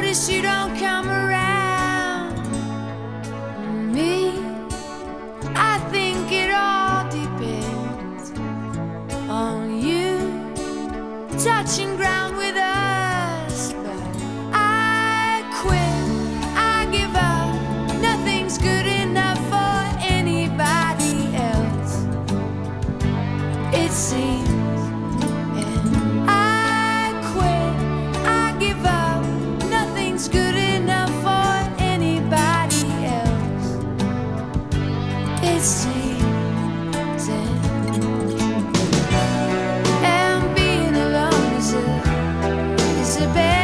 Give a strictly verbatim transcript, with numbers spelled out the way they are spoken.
notice you don't come around me. I think it all depends on you touching ground with us. But I quit, I give up. Nothing's good enough for anybody else, it seems. And I quit, I give up. Nothing's good enough for anybody else, it seems. And, and being alone is a, is a bad